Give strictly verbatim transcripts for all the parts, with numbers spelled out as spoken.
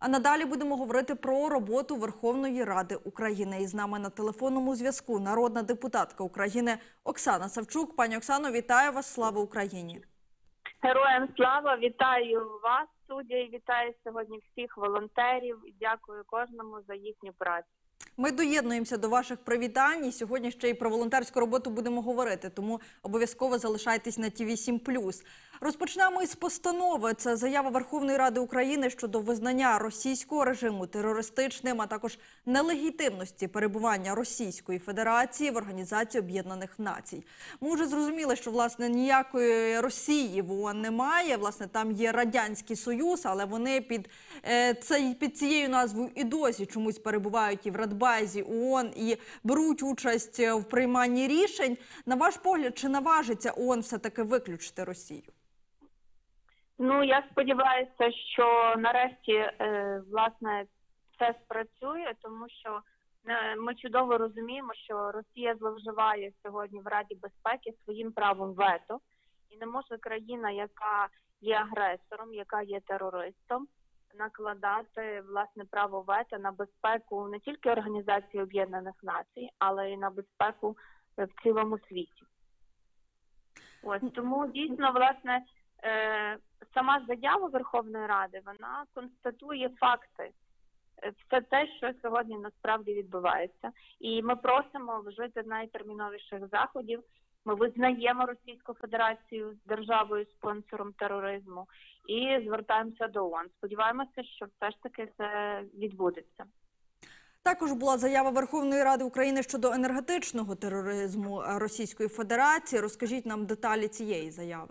А надалі будемо говорити про роботу Верховної Ради України. І з нами на телефонному зв'язку народна депутатка України Оксана Савчук. Пані Оксано, вітаю вас, слава Україні! Героям слава, вітаю вас, студія, і вітаю сьогодні всіх волонтерів. І дякую кожному за їхню працю. Ми доєднуємося до ваших привітань і сьогодні ще й про волонтерську роботу будемо говорити, тому обов'язково залишайтесь на ті ві сім плюс. Розпочнемо із постанови. Це заява Верховної Ради України щодо визнання російського режиму терористичним, а також нелегітимності перебування Російської Федерації в Організації Об'єднаних Націй. Ми вже зрозуміли, що, власне, ніякої Росії в ООН немає. Власне, там є Радянський Союз, але вони під, е, цей, під цією назвою і досі чомусь перебувають і в Радбезі ООН, і беруть участь в прийманні рішень. На ваш погляд, чи наважиться ООН все-таки виключити Росію? Ну, я сподіваюся, що нарешті, е, власне, це спрацює, тому що е, ми чудово розуміємо, що Росія зловживає сьогодні в Раді безпеки своїм правом вето. І не може країна, яка є агресором, яка є терористом, накладати, власне, право вето на безпеку не тільки Організації Об'єднаних Націй, але й на безпеку в цілому світі. Ось, тому дійсно, власне, е, сама заява Верховної Ради, вона констатує факти, все те, що сьогодні насправді відбувається. І ми просимо вжити найтерміновіших заходів. Ми визнаємо Російську Федерацію державою-спонсором тероризму і звертаємося до ООН. Сподіваємося, що все ж таки це відбудеться. Також була заява Верховної Ради України щодо енергетичного тероризму Російської Федерації. Розкажіть нам деталі цієї заяви.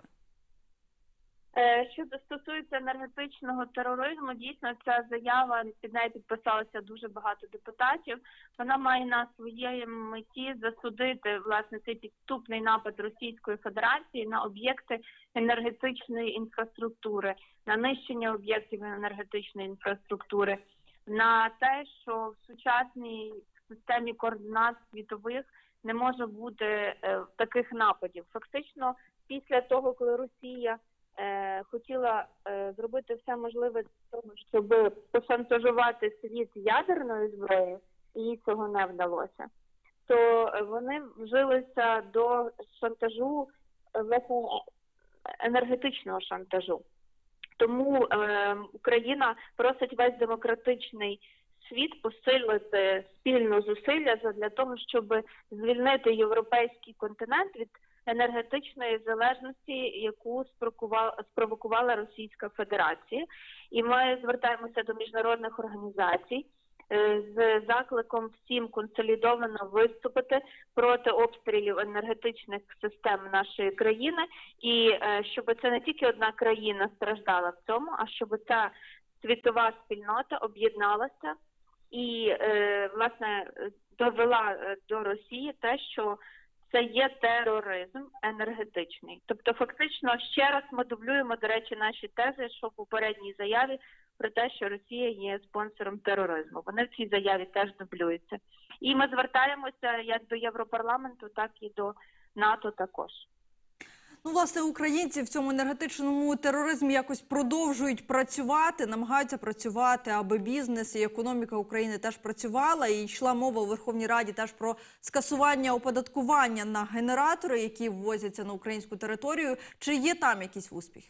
Що стосується енергетичного тероризму, дійсно ця заява, під нею підписалося дуже багато депутатів. Вона має на своїй меті засудити, власне, цей підступний напад Російської Федерації на об'єкти енергетичної інфраструктури, на нищення об'єктів енергетичної інфраструктури, на те, що в сучасній системі координат світових не може бути е, таких нападів. Фактично, після того, коли Росія Е, хотіла е, зробити все можливе для того, щоб пошантажувати світ ядерною зброєю, і їй цього не вдалося, то вони вжилися до шантажу, власне, енергетичного шантажу. Тому е, Україна просить весь демократичний світ посилити спільно зусилля для того, щоб звільнити європейський континент від енергетичної залежності, яку спровокувала Російська Федерація. І ми звертаємося до міжнародних організацій з закликом всім консолідовано виступити проти обстрілів енергетичних систем нашої країни, і щоб це не тільки одна країна страждала в цьому, а щоб ця світова спільнота об'єдналася і, власне, довела до Росії те, що це є тероризм енергетичний. Тобто, фактично, ще раз ми дублюємо, до речі, наші тези, що в попередній заяві про те, що Росія є спонсором тероризму. Вони в цій заяві теж дублюються. І ми звертаємося як до Європарламенту, так і до НАТО також. Ну, власне, українці в цьому енергетичному тероризмі якось продовжують працювати, намагаються працювати, аби бізнес і економіка України теж працювала. І йшла мова у Верховній Раді теж про скасування оподаткування на генератори, які ввозяться на українську територію. Чи є там якісь успіхи?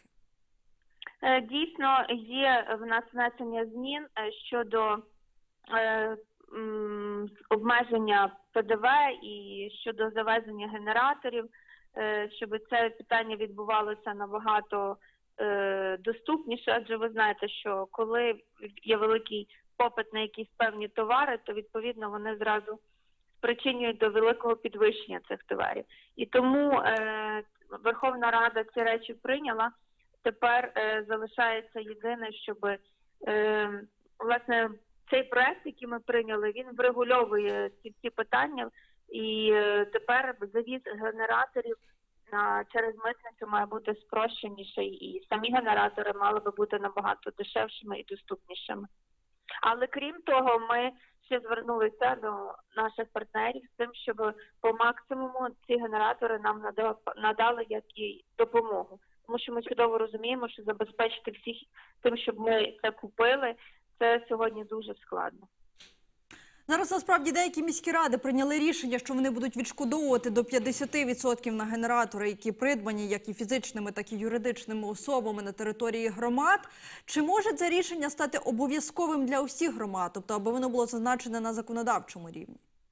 Дійсно, є в нас внесення змін щодо е, м, обмеження Пе Де Ве і щодо завезення генераторів, щоб це питання відбувалося набагато е, доступніше, адже ви знаєте, що коли є великий попит на якісь певні товари, то, відповідно, вони зразу спричинюють до великого підвищення цих товарів. І тому е, Верховна Рада ці речі прийняла. Тепер е, залишається єдине, щоб, е, власне, цей проект, який ми прийняли, він врегульовує ці всі питання. І тепер завіз генераторів на, через митницю має бути спрощеніший, і самі генератори мали би бути набагато дешевшими і доступнішими. Але крім того, ми ще звернулися до наших партнерів з тим, щоб по максимуму ці генератори нам надали як і допомогу. Тому що ми чудово розуміємо, що забезпечити всіх тим, щоб ми це купили, це сьогодні дуже складно. Зараз, насправді, деякі міські ради прийняли рішення, що вони будуть відшкодовувати до п'ятдесят відсотків на генератори, які придбані як і фізичними, так і юридичними особами на території громад. Чи може це рішення стати обов'язковим для усіх громад, тобто аби воно було зазначене на законодавчому рівні?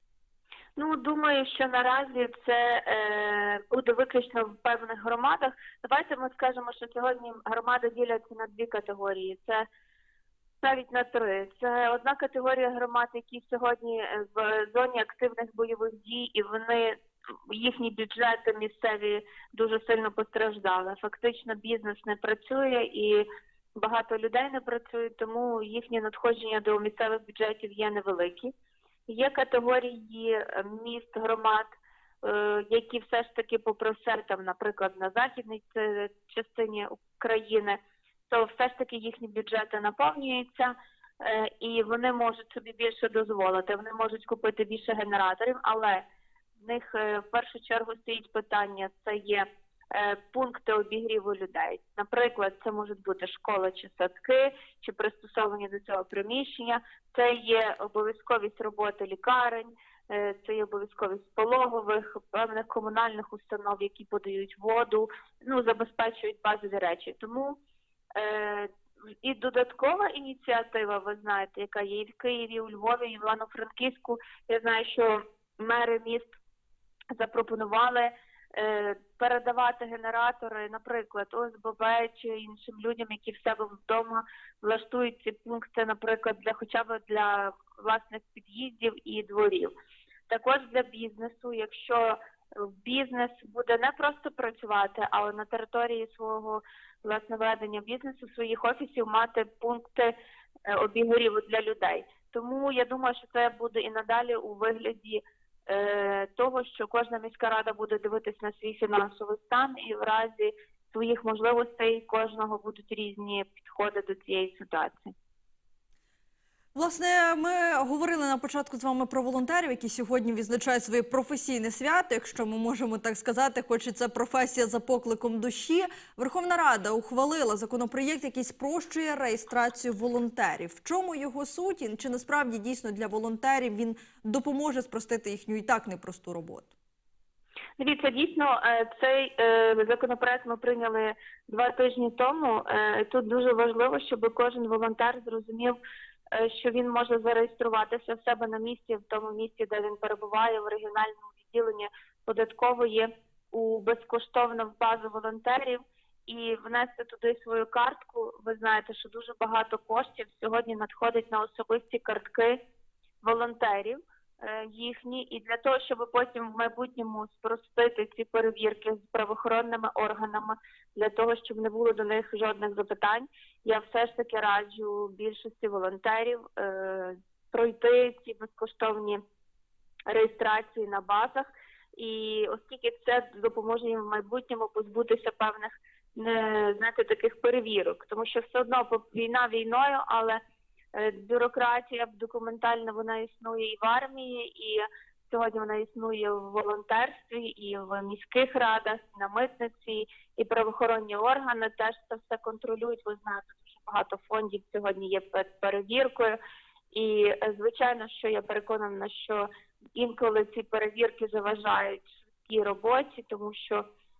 Ну, думаю, що наразі це е, буде виключно в певних громадах. Давайте ми скажемо, що сьогодні громади діляться на дві категорії. Це навіть на три. Це одна категорія громад, які сьогодні в зоні активних бойових дій, і вони, їхні бюджети місцеві дуже сильно постраждали. Фактично бізнес не працює і багато людей не працюють, тому їхні надходження до місцевих бюджетів є невеликі. Є категорії міст, громад, які все ж таки попри все, там, наприклад, на західній частині України, то все ж таки їхні бюджети наповнюються, і вони можуть собі більше дозволити, вони можуть купити більше генераторів, але в них в першу чергу стоїть питання, це є пункти обігріву людей. Наприклад, це можуть бути школи чи садки, чи пристосовані до цього приміщення, це є обов'язковість роботи лікарень, це є обов'язковість пологових, певних комунальних установ, які подають воду, ну, забезпечують базові речі. Тому е, і додаткова ініціатива, ви знаєте, яка є і в Києві, і у Львові, і в Івано-Франківську. Я знаю, що мери міст запропонували е, передавати генератори, наприклад, О С Б Б чи іншим людям, які в себе вдома влаштують ці пункти, наприклад, для хоча б для власних під'їздів і дворів. Також для бізнесу, якщо бізнес буде не просто працювати, але на території свого власне ведення бізнесу, своїх офісів мати пункти обігріву для людей. Тому я думаю, що це буде і надалі у вигляді е, того, що кожна міська рада буде дивитись на свій фінансовий стан і в разі своїх можливостей кожного будуть різні підходи до цієї ситуації. Власне, ми говорили на початку з вами про волонтерів, які сьогодні відзначають своє професійне свято, якщо ми можемо так сказати, хоч і це професія за покликом душі. Верховна Рада ухвалила законопроєкт, який спрощує реєстрацію волонтерів. В чому його суть? І чи насправді дійсно для волонтерів він допоможе спростити їхню і так непросту роботу? Дивіться, дійсно, цей законопроект ми прийняли два тижні тому. Тут дуже важливо, щоб кожен волонтер зрозумів, що він може зареєструватися в себе на місці, в тому місці, де він перебуває, в регіональному відділенні податкової, у безкоштовну базу волонтерів і внести туди свою картку. Ви знаєте, що дуже багато коштів сьогодні надходить на особисті картки волонтерів їхні, і для того, щоб потім в майбутньому спростити ці перевірки з правоохоронними органами, для того, щоб не було до них жодних запитань, я все ж таки раджу більшості волонтерів е, пройти ці безкоштовні реєстрації на базах, і оскільки це допоможе їм в майбутньому позбутися певних, не, знаєте, таких перевірок, тому що все одно війна війною, але бюрократія документальна, вона існує і в армії, і сьогодні вона існує в волонтерстві, і в міських радах, і на митниці, і правоохоронні органи теж це все контролюють. Ви знаєте, дуже багато фондів сьогодні є під перевіркою. І, звичайно, що я переконана, що інколи ці перевірки заважають швидкій роботі, тому що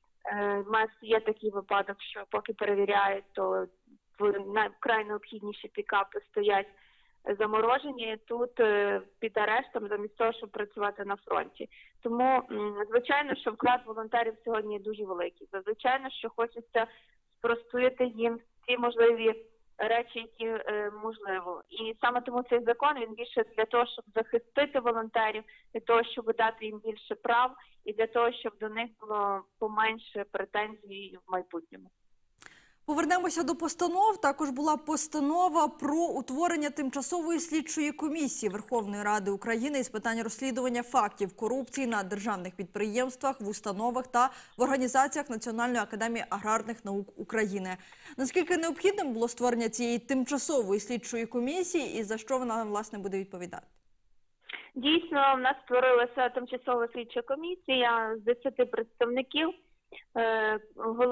е, в нас є такий випадок, що поки перевіряють, то вкрай необхідніші пікапи стоять заморожені тут під арештом замість того, щоб працювати на фронті. Тому, звичайно, що вклад волонтерів сьогодні дуже великий. Звичайно, що хочеться спростити їм ті можливі речі, які е, можливо. І саме тому цей закон, він більше для того, щоб захистити волонтерів, для того, щоб дати їм більше прав і для того, щоб до них було поменше претензій в майбутньому. Повернемося до постанов. Також була постанова про утворення тимчасової слідчої комісії Верховної Ради України із питань розслідування фактів корупції на державних підприємствах, в установах та в організаціях Національної академії аграрних наук України. Наскільки необхідним було створення цієї тимчасової слідчої комісії і за що вона, власне, буде відповідати? Дійсно, в нас створилася тимчасова слідча комісія з десяти представників.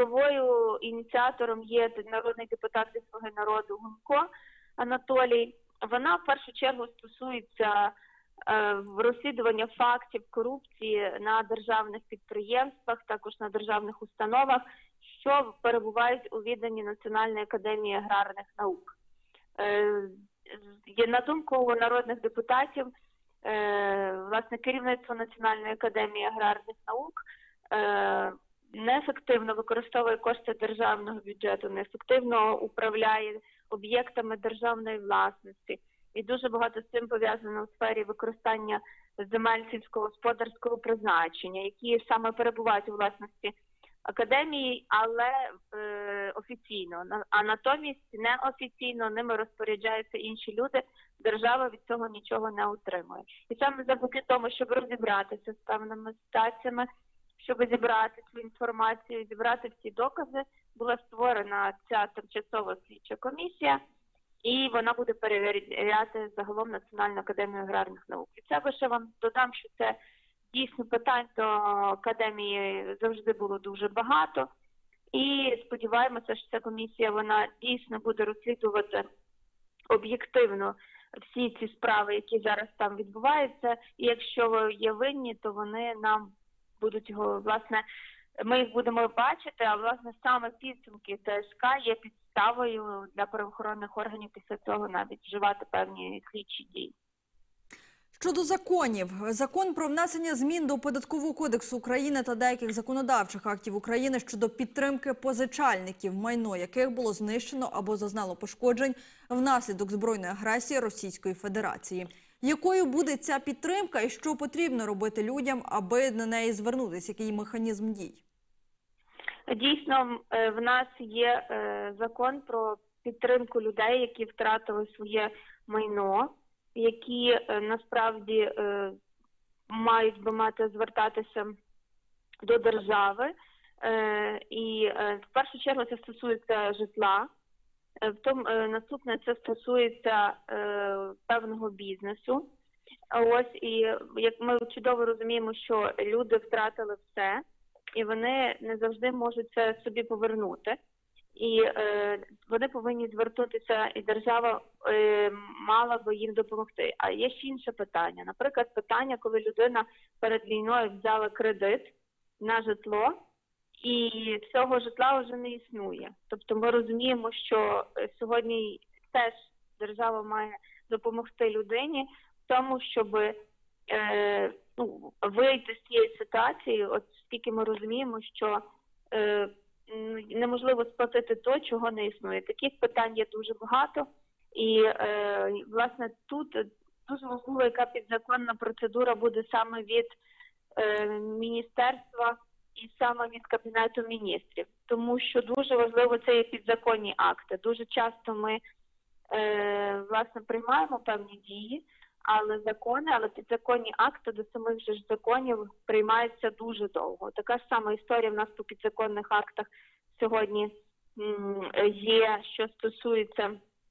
Головою, ініціатором є народний депутат зі «Слуги народу» Гунько Анатолій. вона в першу чергу стосується е, розслідування фактів корупції на державних підприємствах, також на державних установах, що перебувають у відданні Національної академії аграрних наук. Е, на думку народних депутатів, е, власне, керівництво Національної академії аграрних наук е, неефективно використовує кошти державного бюджету, неефективно управляє об'єктами державної власності. І дуже багато з цим пов'язано у сфері використання земель сільськогосподарського призначення, які саме перебувають у власності академії, але е, офіційно. А натомість неофіційно ними розпоряджаються інші люди, держава від цього нічого не отримує. І саме завдяки тому, щоб розібратися з певними ситуаціями, щоб зібрати цю інформацію, зібрати всі докази, була створена ця тимчасова слідча комісія, і вона буде перевіряти загалом Національну академію аграрних наук. І це лише вам додам, що це дійсно питань до академії завжди було дуже багато. І сподіваємося, що ця комісія, вона дійсно буде розслідувати об'єктивно всі ці справи, які зараз там відбуваються. І якщо є винні, то вони нам будуть його, власне, ми їх будемо бачити, а, власне, саме підсумки ТСК є підставою для правоохоронних органів після цього навіть вживати певні слідчі дії. Щодо законів. Закон про внесення змін до Податкового кодексу України та деяких законодавчих актів України щодо підтримки позичальників, майно яких було знищено або зазнало пошкоджень внаслідок збройної агресії Російської Федерації. Якою буде ця підтримка і що потрібно робити людям, аби на неї звернутися? Який механізм дій? Дійсно, в нас є закон про підтримку людей, які втратили своє майно, які насправді мають би мати звертатися до держави. І в першу чергу це стосується житла. В тому, наступне це стосується е, певного бізнесу. Ось, і як ми чудово розуміємо, що люди втратили все, і вони не завжди можуть це собі повернути. І е, вони повинні звернутися, і держава е, мала би їм допомогти. А є ще інше питання. Наприклад, питання, коли людина перед війною взяла кредит на житло, і цього житла вже не існує. Тобто ми розуміємо, що сьогодні теж держава має допомогти людині в тому, щоб е, ну, вийти з цієї ситуації, от скільки ми розуміємо, що е, неможливо сплатити то, чого не існує. Таких питань є дуже багато. І, е, власне, тут дуже важливо, яка підзаконна процедура буде саме від е, міністерства і саме від Кабінету міністрів. Тому що дуже важливо, це є підзаконні акти. Дуже часто ми, е, власне, приймаємо певні дії, але закони, але підзаконні акти до самих же ж законів приймаються дуже довго. Така ж сама історія в нас по підзаконних актах сьогодні м, є, що стосується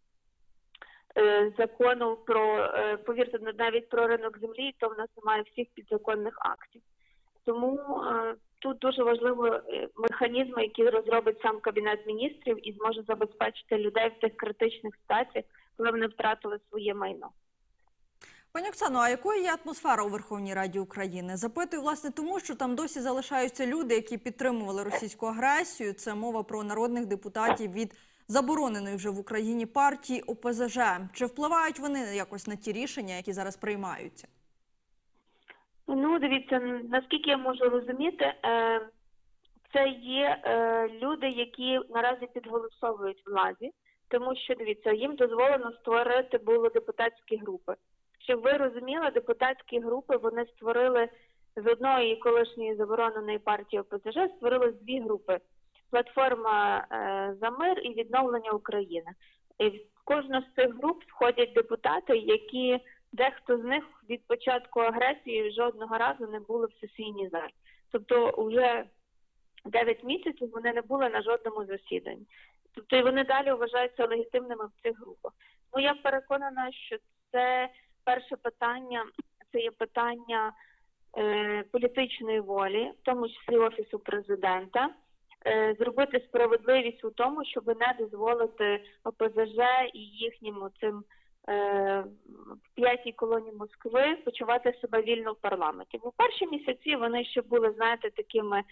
е, закону про, е, повірте, навіть про ринок землі, то в нас немає всіх підзаконних актів. Тому е, тут дуже важливо механізми, які розробить сам Кабінет міністрів і зможе забезпечити людей в тих критичних ситуаціях, коли вони втратили своє майно. Пані Оксано, а якою є атмосфера у Верховній Раді України? Запитую, власне, тому, що там досі залишаються люди, які підтримували російську агресію. Це мова про народних депутатів від забороненої вже в Україні партії О Пе Зе Же. Чи впливають вони якось на ті рішення, які зараз приймаються? Ну, дивіться, наскільки я можу розуміти, це є люди, які наразі підголосовують владі, тому що, дивіться, їм дозволено створити було депутатські групи. Щоб ви розуміли, депутатські групи вони створили з одної колишньої забороненої партії О Пе Зе Же, створили дві групи. Платформа «За мир» і «Відновлення України». І в кожну з цих груп входять депутати, які дехто з них від початку агресії жодного разу не були в сесійній залі. Тобто вже дев'ять місяців вони не були на жодному засіданні. Тобто і вони далі вважаються легітимними в цих групах. Ну, я переконана, що це перше питання, це є питання е, політичної волі, в тому числі Офісу Президента, е, зробити справедливість у тому, щоб не дозволити О Пе Зе Же і їхнім цим в п'ятій колоні Москви почувати себе вільно в парламенті. Бо в перші місяці вони ще були, знаєте, такими,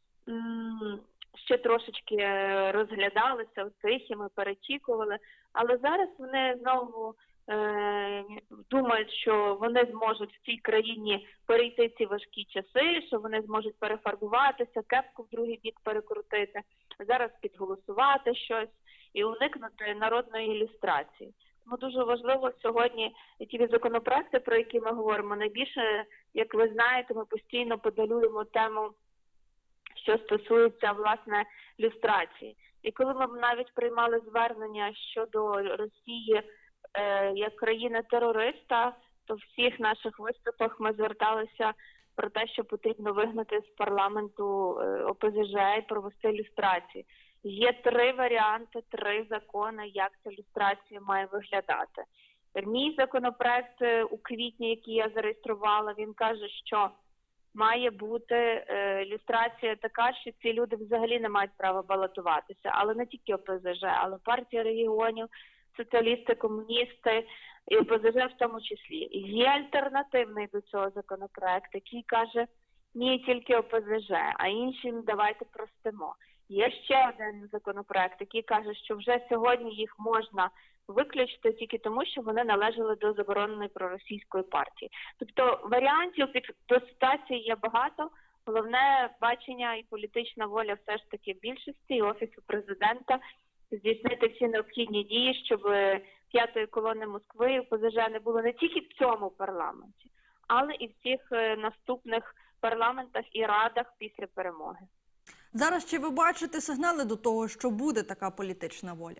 ще трошечки розглядалися, тихими, перечікували, але зараз вони знову е, думають, що вони зможуть в цій країні перейти ці важкі часи, що вони зможуть перефарбуватися, кепку в другий бік перекрутити, зараз підголосувати щось і уникнути народної ілюстрації. Тому дуже важливо сьогодні ті законопроекти, про які ми говоримо, найбільше, як ви знаєте, ми постійно подалюємо тему, що стосується, власне, люстрації. І коли ми навіть приймали звернення щодо Росії е, як країни-терориста, то в всіх наших виступах ми зверталися про те, що потрібно вигнати з парламенту е, О Пе Зе Же і провести люстрації. Є три варіанти, три закони, як ця люстрація має виглядати. Мій законопроект у квітні, який я зареєструвала, він каже, що має бути е, люстрація така, що ці люди взагалі не мають права балотуватися. Але не тільки О Пе Зе Же, але партія регіонів, соціалісти, комуністи і О Пе Зе Же в тому числі. Є альтернативний до цього законопроект, який каже, ні тільки О Пе Зе Же, а іншим давайте простимо. Є ще один законопроект, який каже, що вже сьогодні їх можна виключити тільки тому, що вони належали до забороненої проросійської партії. Тобто варіантів до ситуації є багато. Головне бачення і політична воля все ж таки більшості і Офісу президента здійснити всі необхідні дії, щоб п'ятої колони Москви і О Пе Зе Же не було не тільки в цьому парламенті, але і в всіх наступних парламентах і радах після перемоги. Зараз чи ви бачите сигнали до того, що буде така політична воля?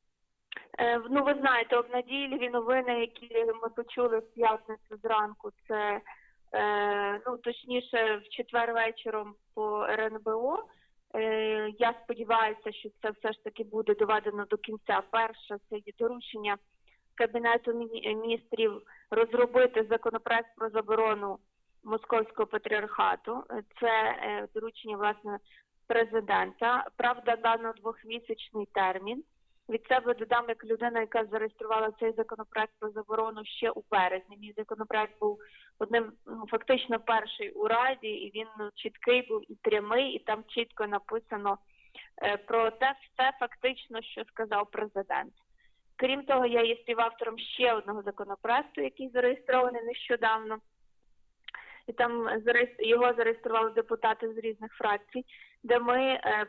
Е, ну, ви знаєте, обнадійливі новини, які ми почули в п'ятницю зранку, це, е, ну, точніше, в четвер вечором по Ер Ен Бе О. Е, я сподіваюся, що це все ж таки буде доведено до кінця. Перше, це є доручення Кабінету міністрів розробити законопроект про заборону Московського патріархату. Це е, доручення, власне, президента. Правда, дано двохмісячний термін. Від себе додам, як людина, яка зареєструвала цей законопроект про заборону ще у березні. Мій законопроект був одним, ну, фактично перший у Раді, і він ну, чіткий був і прямий, і там чітко написано е, про те все фактично, що сказав президент. Крім того, я є співавтором ще одного законопроекту, який зареєстрований нещодавно. І там його зареєстрували депутати з різних фракцій, де ми е,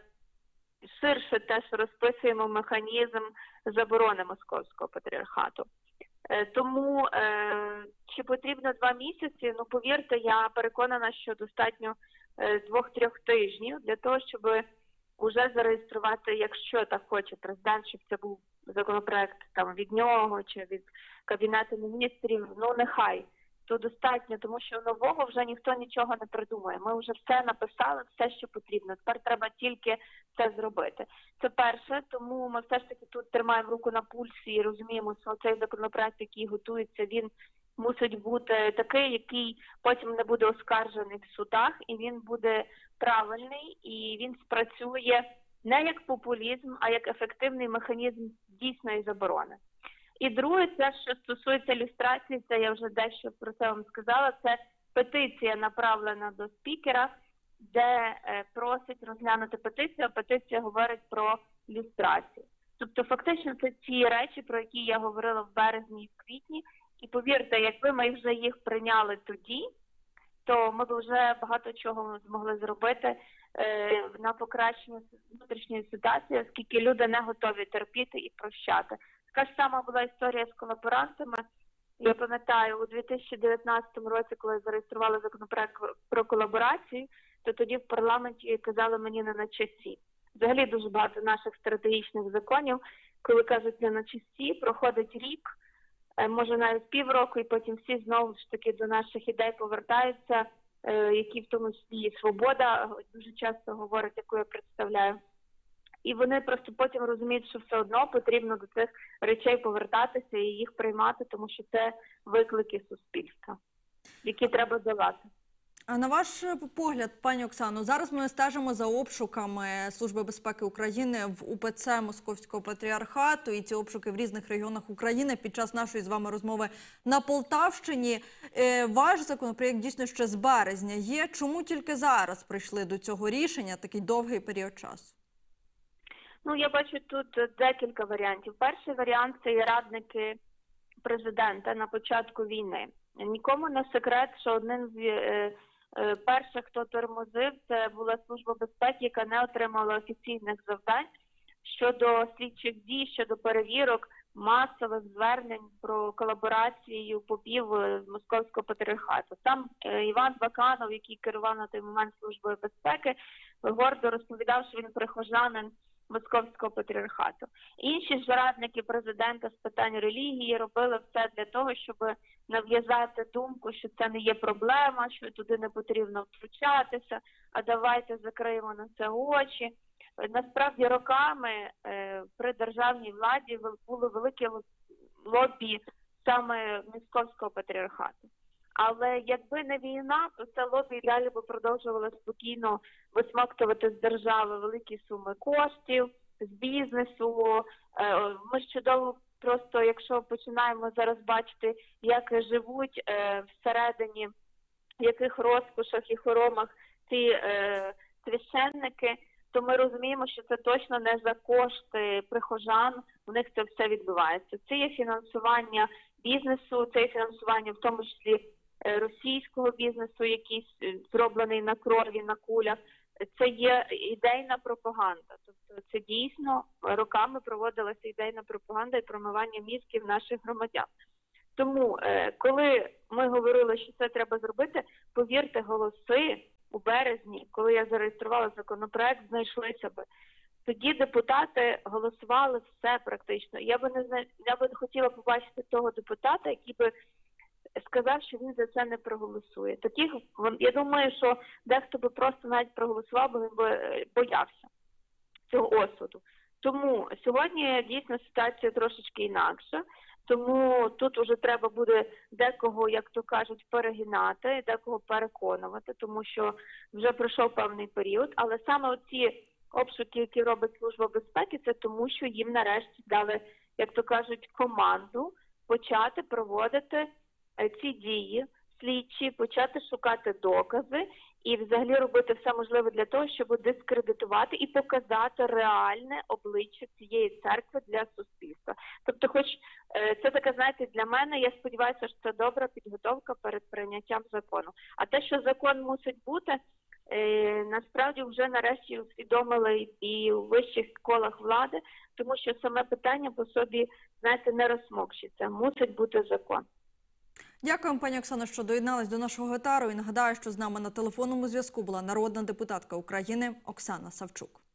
ширше теж розписуємо механізм заборони Московського патріархату. Е, тому е, чи потрібно два місяці? Ну, повірте, я переконана, що достатньо е, двох-трьох тижнів для того, щоб уже зареєструвати, якщо так хоче президент, щоб це був законопроект там від нього чи від Кабінету міністрів, ну нехай. То достатньо, тому що нового вже ніхто нічого не придумує. Ми вже все написали, все, що потрібно. Тепер треба тільки це зробити. Це перше, тому ми все ж таки тут тримаємо руку на пульсі і розуміємо, що цей законопроект, який готується, він мусить бути такий, який потім не буде оскаржений в судах, і він буде правильний, і він спрацює не як популізм, а як ефективний механізм дійсної заборони. І друге, це, що стосується люстрації, це я вже дещо про це вам сказала, це петиція, направлена до спікера, де е, просить розглянути петицію, а петиція говорить про люстрацію. Тобто, фактично, це ті речі, про які я говорила в березні і в квітні, і повірте, якби ми вже їх прийняли тоді, то ми б вже багато чого змогли зробити е, на покращення внутрішньої ситуації, оскільки люди не готові терпіти і прощати. Така ж сама була історія з колаборантами. Я пам'ятаю, у дві тисячі дев'ятнадцятому році, коли зареєстрували законопроект про колаборацію, то тоді в парламенті казали мені не на часі. Взагалі дуже багато наших стратегічних законів, коли кажуть не на часі, проходить рік, може навіть півроку, і потім всі знову ж таки до наших ідей повертаються, які в тому числі і свобода дуже часто говорить, яку я представляю. І вони просто потім розуміють, що все одно потрібно до цих речей повертатися і їх приймати, тому що це виклики суспільства, які треба долати. А на ваш погляд, пані Оксано, зараз ми стежимо за обшуками Служби безпеки України в УПЦ Московського патріархату, і ці обшуки в різних регіонах України під час нашої з вами розмови на Полтавщині. Е, ваш законопроєкт дійсно ще з березня є. Чому тільки зараз прийшли до цього рішення, такий довгий період часу? Ну, я бачу тут декілька варіантів. Перший варіант – це є радники президента на початку війни. Нікому не секрет, що одним з е, е, перших, хто тормозив, це була Служба безпеки, яка не отримала офіційних завдань щодо слідчих дій, щодо перевірок, масових звернень про колаборацію попів з Московського патріархату. Сам е, Іван Баканов, який керував на той момент Службою безпеки, гордо розповідав, що він прихожанин Московського патріархату. Інші ж радники президента з питань релігії робили все для того, щоб нав'язати думку, що це не є проблема, що туди не потрібно втручатися, а давайте закриємо на це очі. Насправді роками е, при державній владі було велике лобі саме Московського патріархату. Але якби не війна, то це лобі далі би продовжувало спокійно висмоктувати з держави великі суми коштів, з бізнесу. Ми ж чудово просто, якщо починаємо зараз бачити, як живуть всередині, в яких розкошах і хоромах ці священники, то ми розуміємо, що це точно не за кошти прихожан, у них це все відбувається. Це є фінансування бізнесу, це є фінансування в тому числі російського бізнесу, який зроблений на крові, на кулях. Це є ідейна пропаганда. Тобто це дійсно роками проводилася ідейна пропаганда і промивання мізків наших громадян. Тому, коли ми говорили, що це треба зробити, повірте, голоси у березні, коли я зареєструвала законопроект, знайшлися би. Тоді депутати голосували все практично. Я би не зна... я би хотіла побачити того депутата, який би сказав, що він за це не проголосує. Таких, я думаю, що дехто би просто навіть проголосував, бо він би боявся цього осуду. Тому сьогодні дійсно ситуація трошечки інакша. Тому тут вже треба буде декого, як то кажуть, перегинати, декого переконувати, тому що вже пройшов певний період. Але саме оці обшуки, які робить Служба безпеки, це тому, що їм нарешті дали, як то кажуть, команду почати проводити ці дії слідчі, почати шукати докази і взагалі робити все можливе для того, щоб дискредитувати і показати реальне обличчя цієї церкви для суспільства. Тобто, хоч це така, знаєте, для мене, я сподіваюся, що це добра підготовка перед прийняттям закону. А те, що закон мусить бути, насправді вже нарешті усвідомили і у вищих колах влади, тому що саме питання по собі, знаєте, не розсмокчиться. Мусить бути закон. Дякуємо, пані Оксано, що доєдналась до нашого етеру. І нагадаю, що з нами на телефонному зв'язку була народна депутатка України Оксана Савчук.